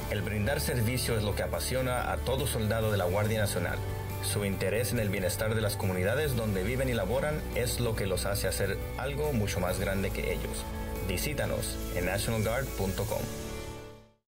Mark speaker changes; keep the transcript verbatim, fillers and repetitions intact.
Speaker 1: El brindar servicio es lo que apasiona a todo soldado de la Guardia Nacional. Su interés en el bienestar de las comunidades donde viven y laboran es lo que los hace hacer algo mucho más grande que ellos. Visítanos en national guard punto com.